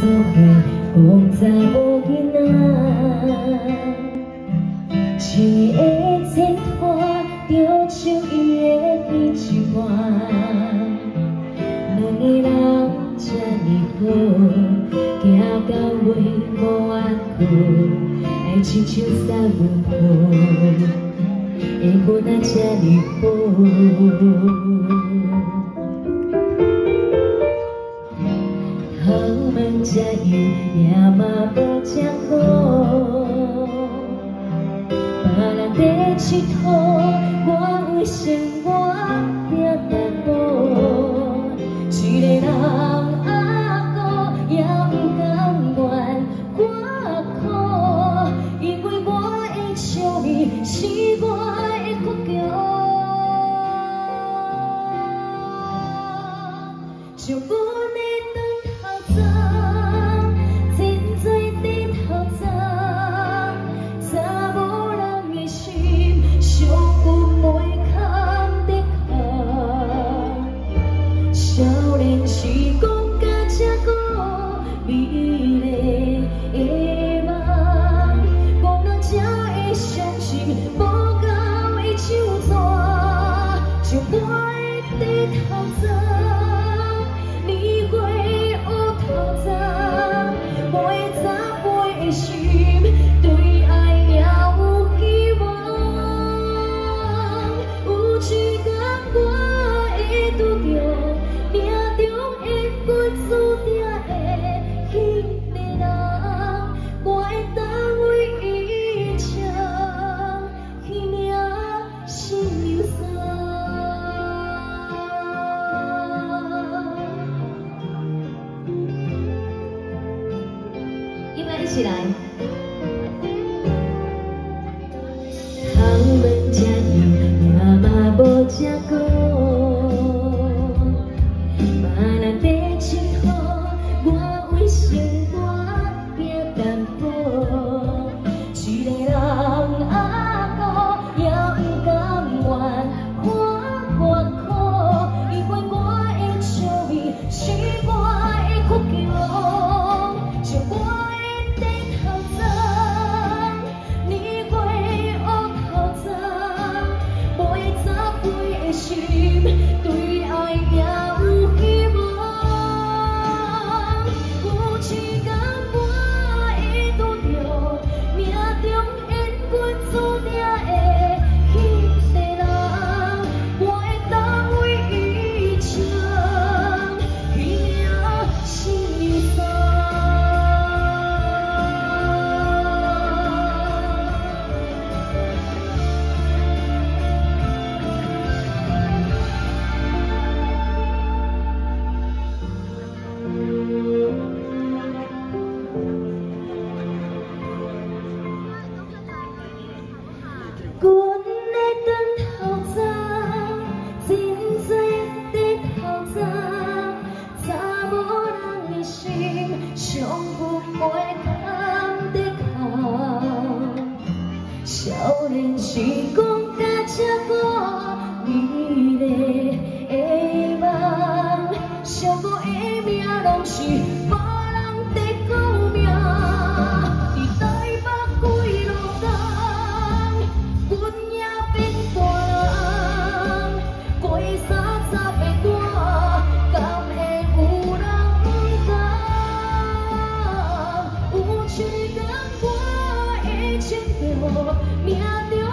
伙，讲查某囡仔，像伊的前拖，就像伊的鼻一半。两个人这呢好，行到尾无安好，爱亲像三分雨，会分啊这呢好。 好门食油，也嘛无食好。别人在佚佗，我为生活拼淡薄。一个人阿哥也不甘愿我苦，因为我的笑面是我的国强。像阮的。 少年时光甲这个美丽的梦，讲人才会相信，无够伊手纸，像我的地头早，年月乌头早，每早每的心对爱也有希望，有一天我会拄着。 命中缘分注定的迄个人，我会当为伊唱迄名心忧伤。音乐一起来。头门食油，也嘛无食过。 少年时光甲这个美丽的梦，上好的命拢是无人在讲命。伫台北几路工，阮也变大人，过30的我，敢会有人不甘？有一天我会穿着命中。